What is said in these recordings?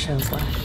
shells left.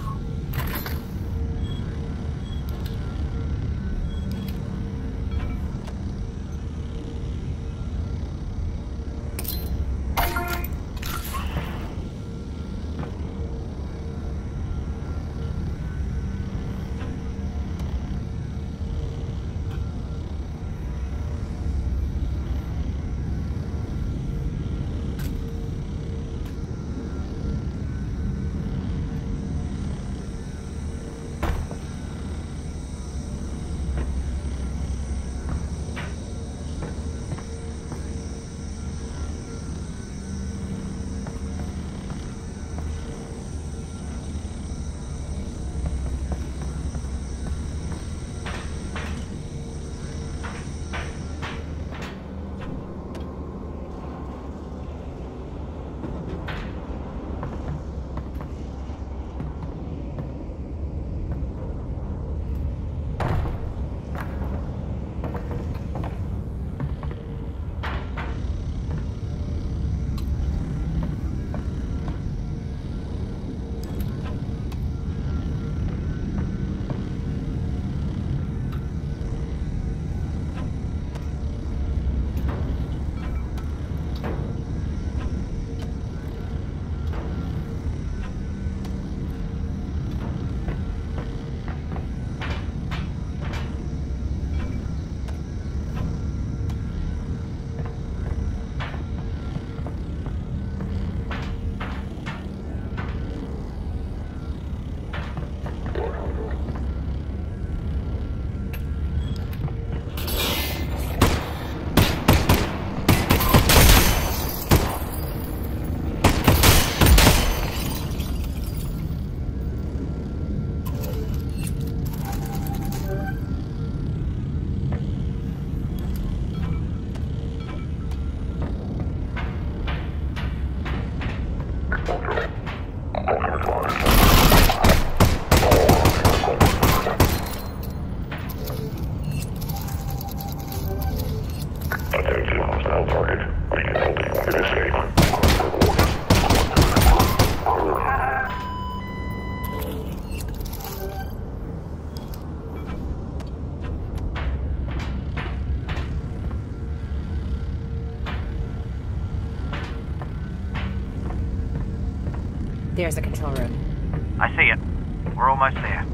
There's the control room. I see it. We're almost there.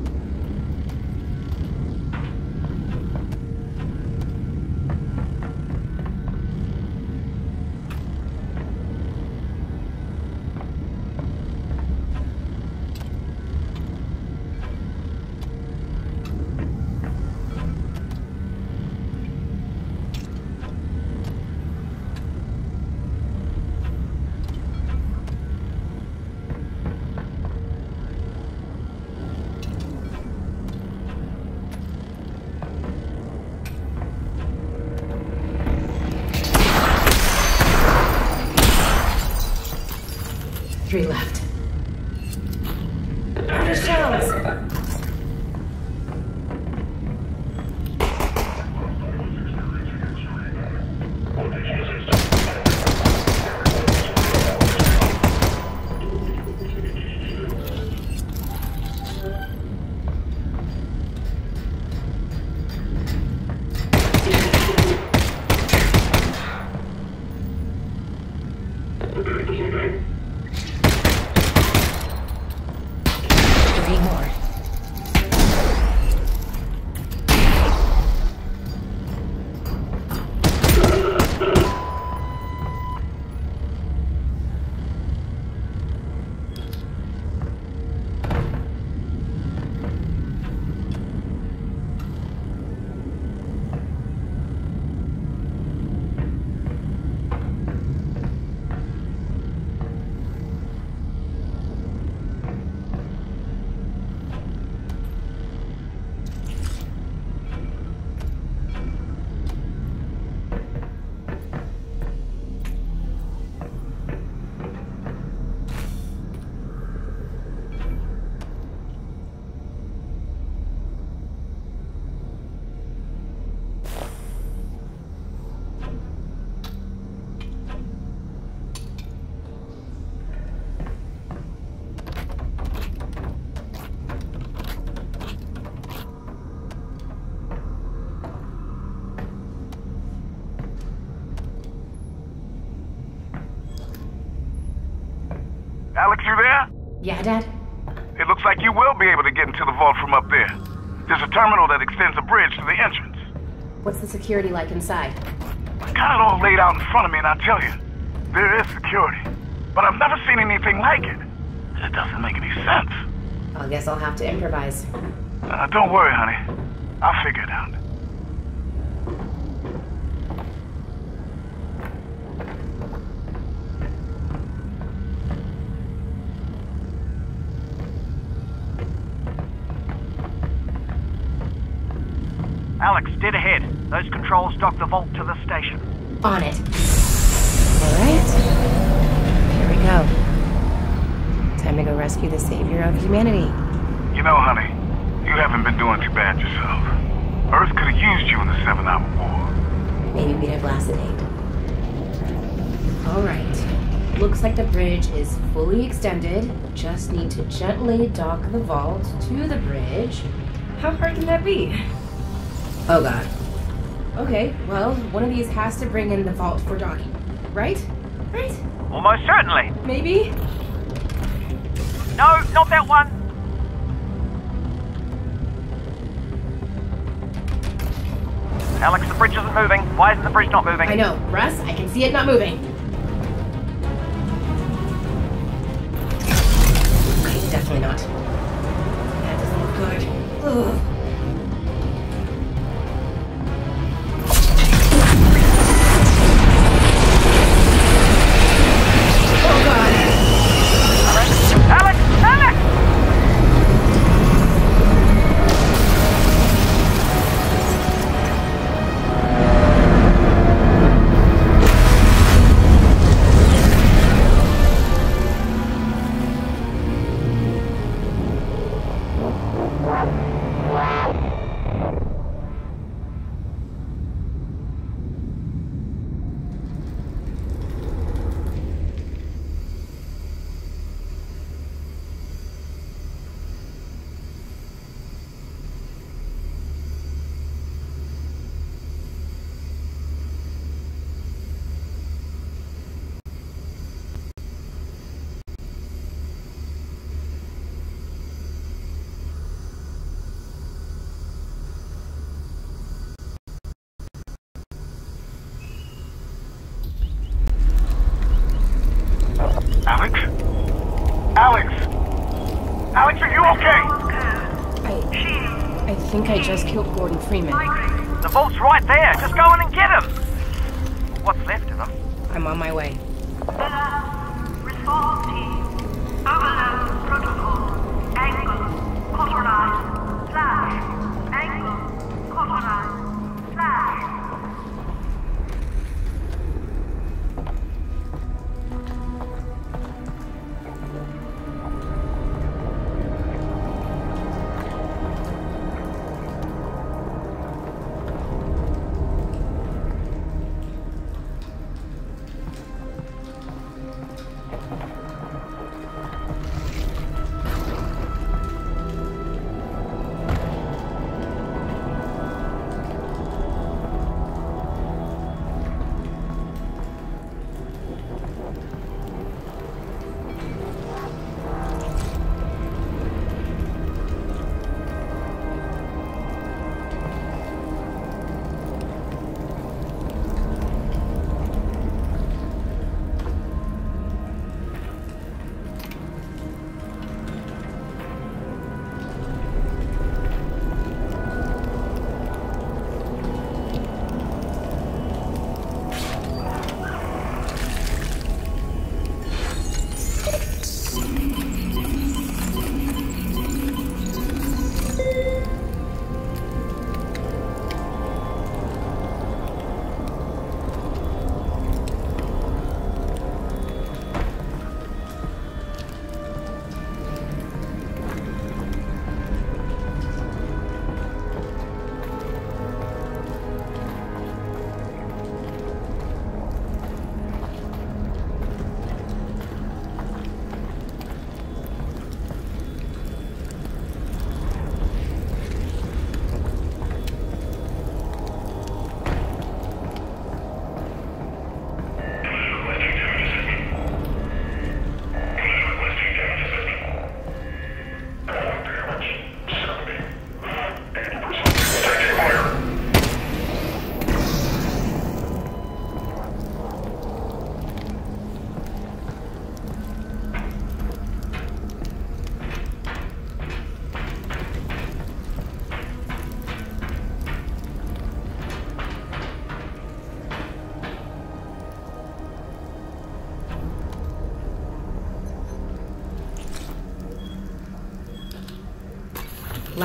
Three left. The shells! you there? Yeah, Dad? It looks like you will be able to get into the vault from up there. There's a terminal that extends a bridge to the entrance. What's the security like inside? I got it all laid out in front of me, and I tell you, there is security. But I've never seen anything like it. It doesn't make any sense. I guess I'll have to improvise. Don't worry, honey. I'll figure it out. Alyx, dead ahead. Those controls dock the vault to the station. On it. Alright. Here we go. Time to go rescue the savior of humanity. You know, honey, you haven't been doing too bad yourself. Earth could have used you in the 7-Hour War. Maybe we'd have lasted 8. Alright. Looks like the bridge is fully extended. Just need to gently dock the vault to the bridge. How hard can that be? Oh god. Okay, well, one of these has to bring in the vault for docking. Right? Right? Almost certainly. Maybe? No, not that one. Alyx, the bridge isn't moving. Why isn't the bridge not moving? I know. Russ, I can see it not moving. Okay, definitely not. That doesn't look good. Ugh. Alyx? Alyx! Alyx, are you okay? I think I just killed Gordon Freeman. The vault's right there. Just go in and get him. What's left of him? I'm on my way. Response team. Overload protocol. Angle. Cauterize. Flash. Angle. Cauterize. Flash.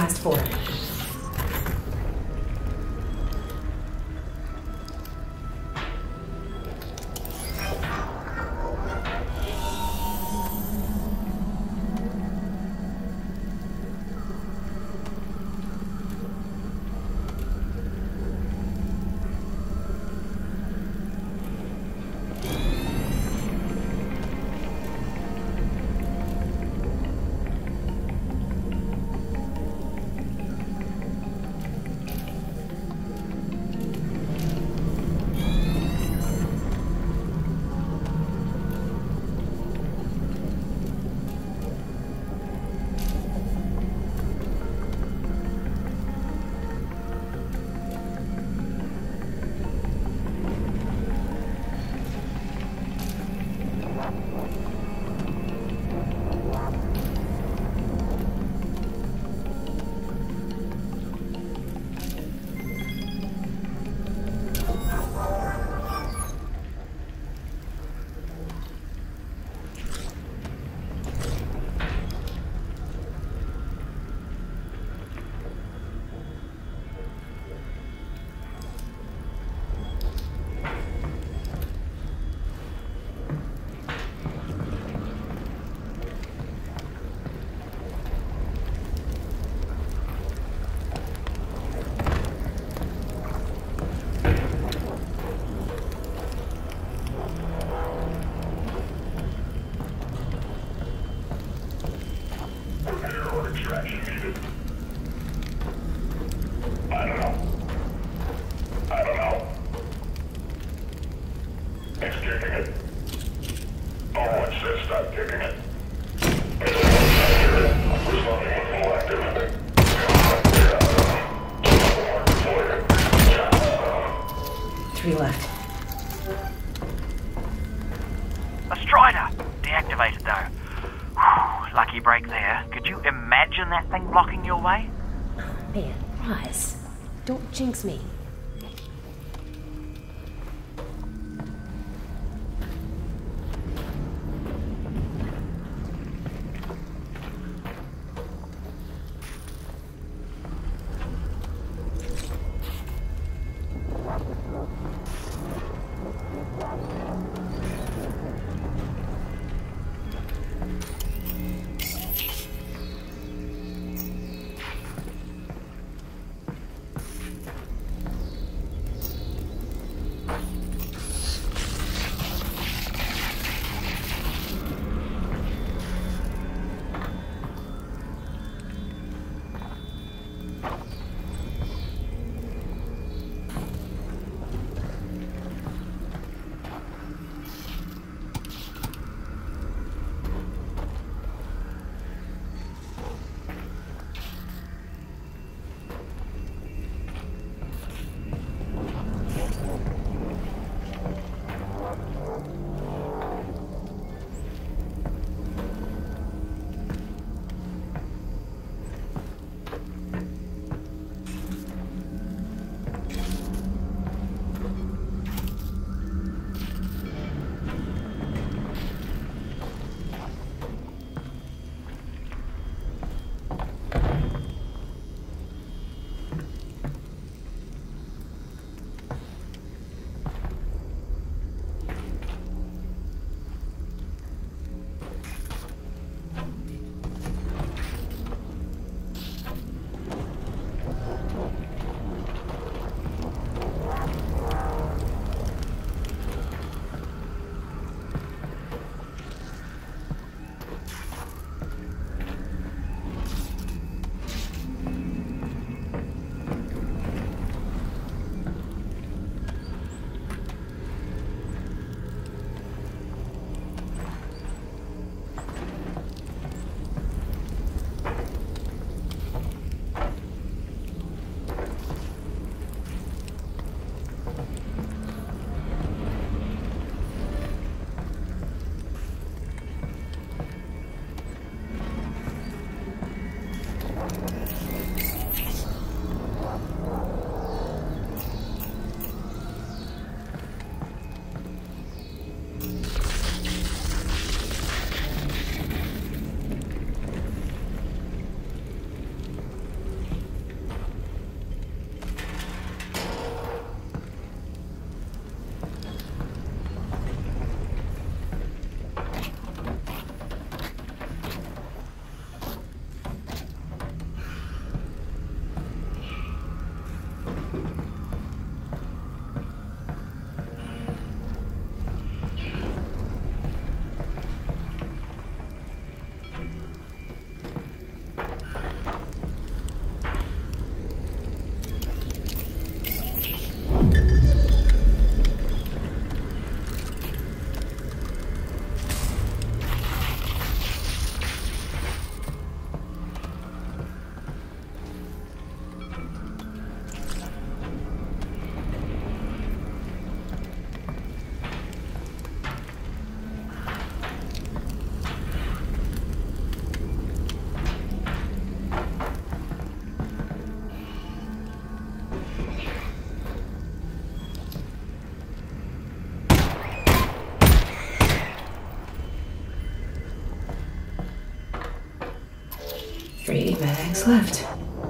asked for. A Strider! Deactivated though. Whew, lucky break there. Could you imagine that thing blocking your way? Man, Roz, don't jinx me. Three bags left.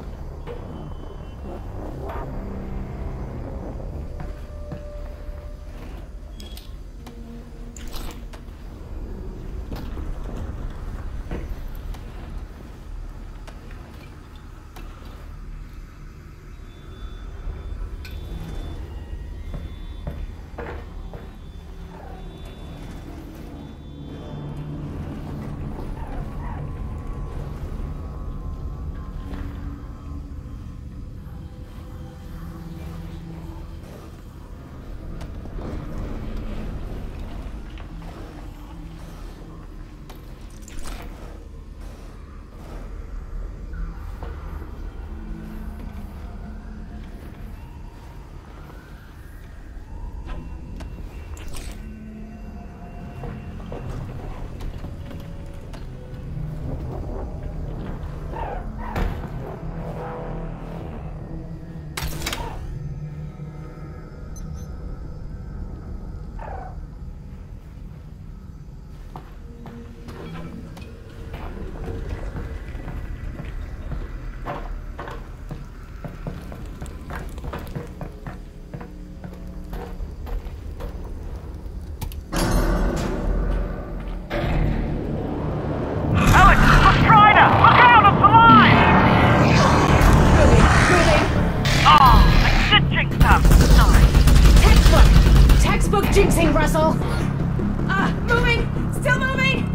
Jinxing, Russell! Moving! Still moving!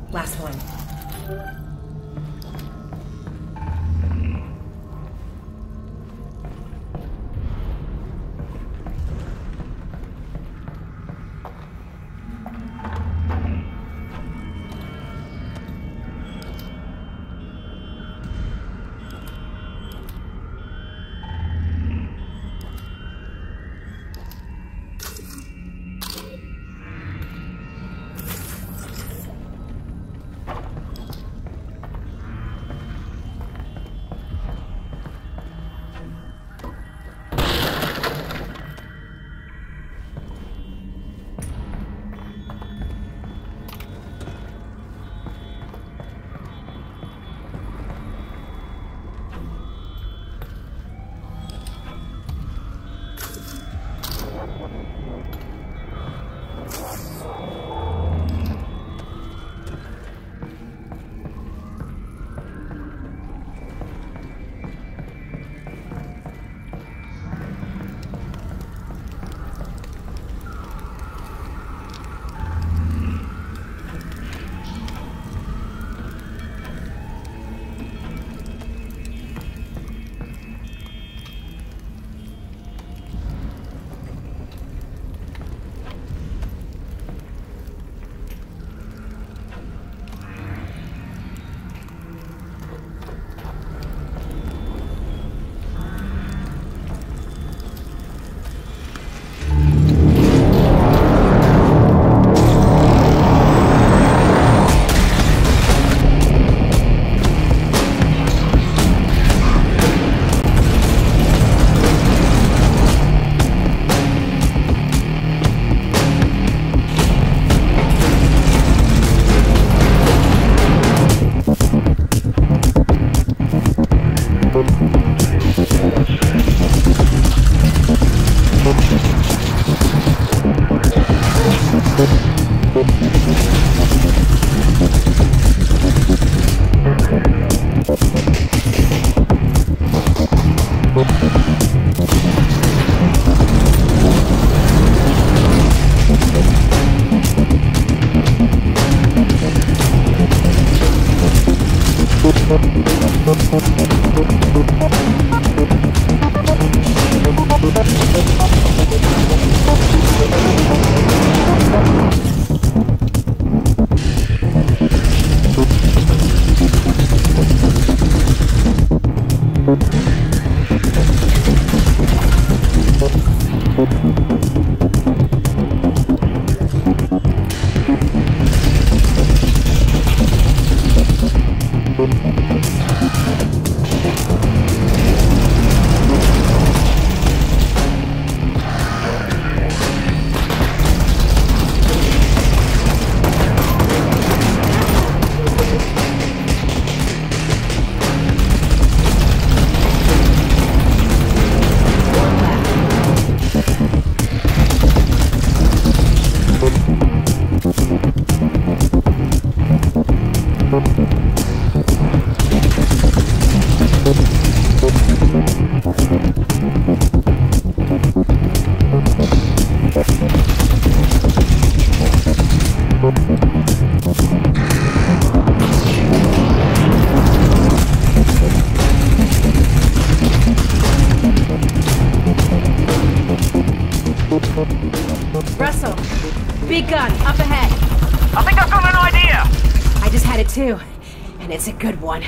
Last one. Russell, big gun, up ahead. I think I've got an idea! I just had it too, and it's a good one.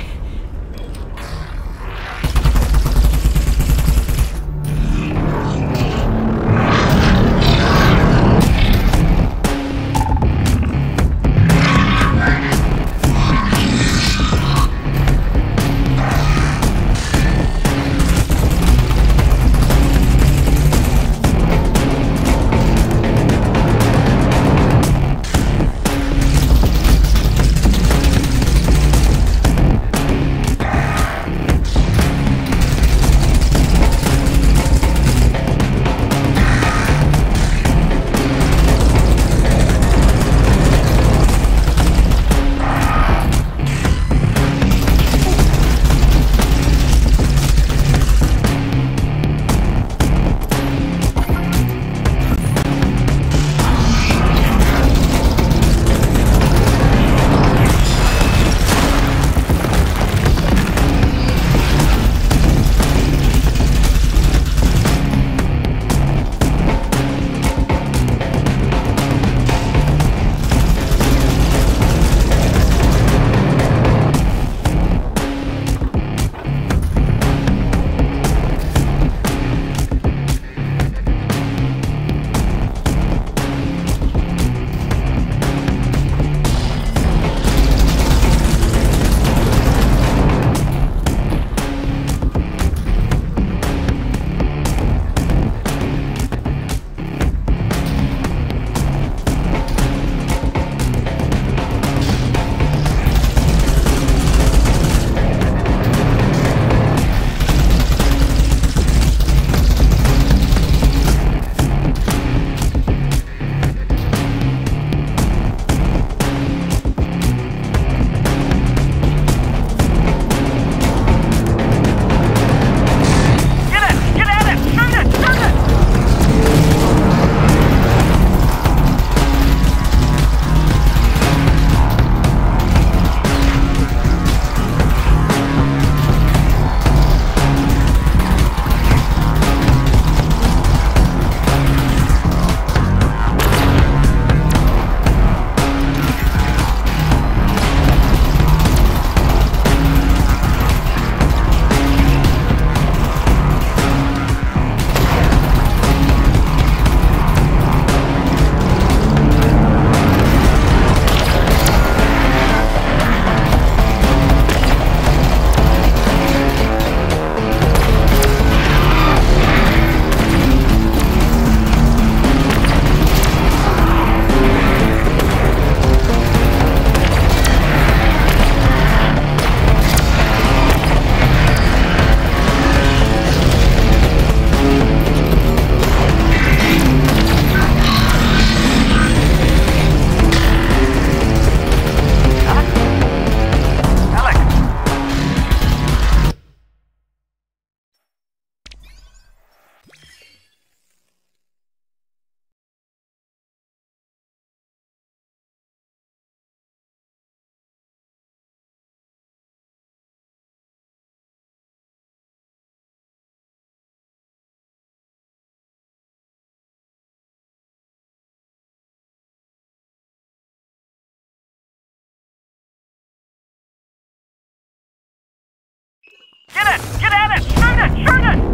at it! Shoot it! Shoot it!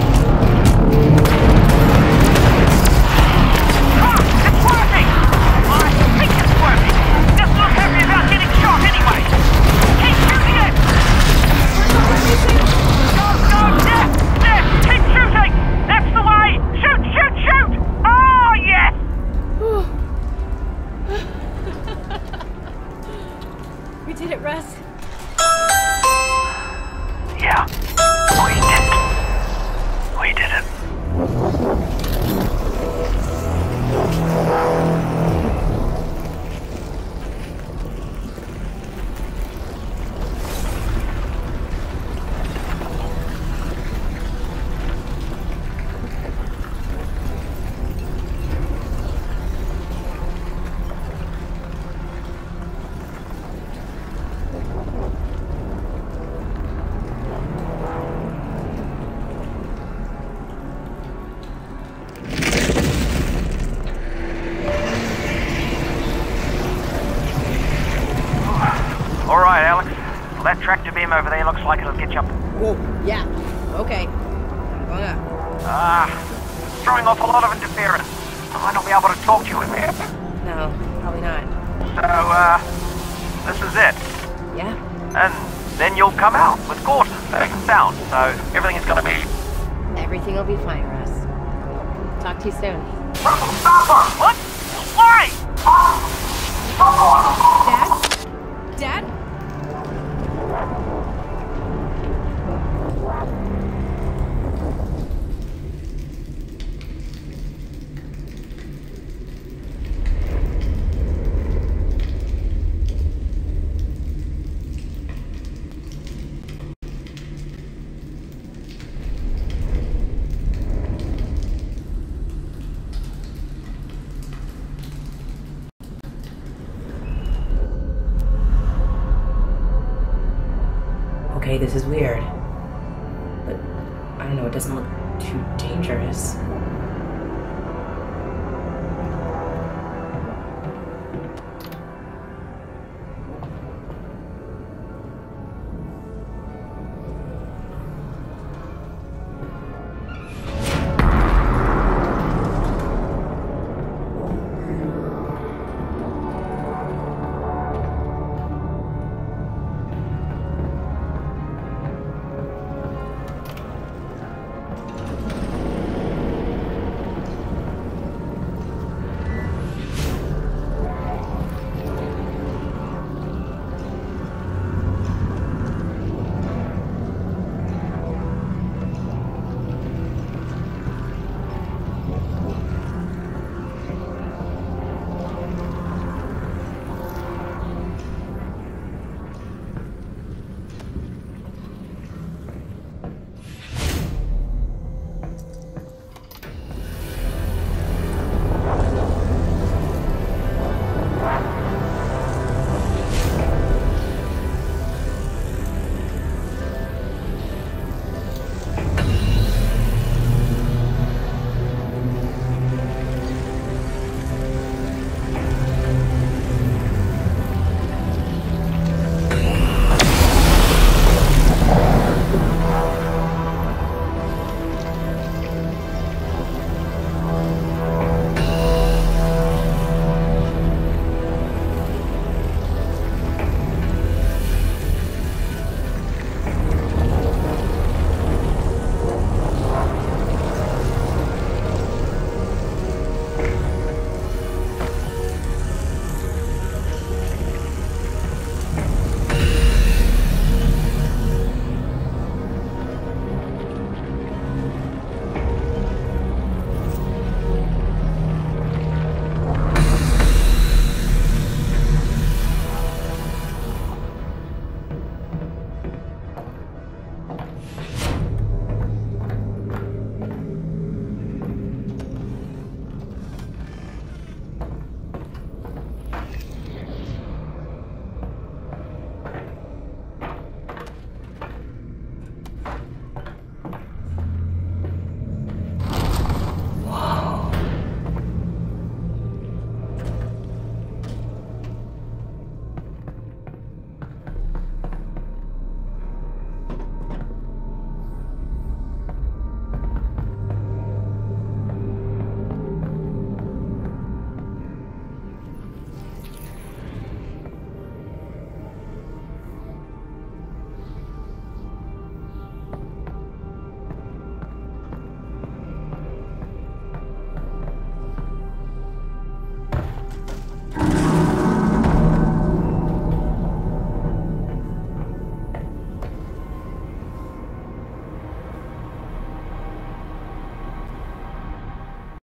Ah, it's working! I think it's working! Just not happy about getting shot anyway! Keep shooting it! Go, go! There! There! Keep shooting! That's the way! Shoot! Shoot! Shoot! Oh, yes! We did it, Russ. Yeah, we did it. All right, Alyx. Well, that tractor beam over there looks like it'll get you up. Whoa, yeah. Okay. Going up. It's throwing off a lot of interference. I might not be able to talk to you in there. No, probably not. So, this is it. Yeah. And then you'll come out with Gordon safe and sound, so everything is gonna be... Everything will be fine, Russ. Talk to you soon. What? Why? Dad? Dad? Okay, this is weird. But, I don't know, it doesn't look too dangerous.